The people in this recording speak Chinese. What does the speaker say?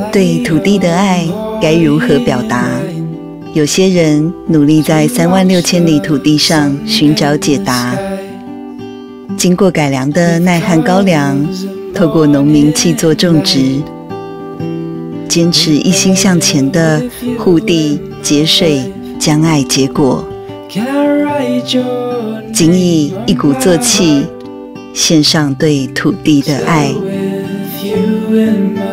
对土地的爱该如何表达？有些人努力在36000里土地上寻找解答。经过改良的耐旱高粱，透过农民契作种植，坚持一心向前的护地节水，将爱结果。仅以一鼓作气，献上对土地的爱。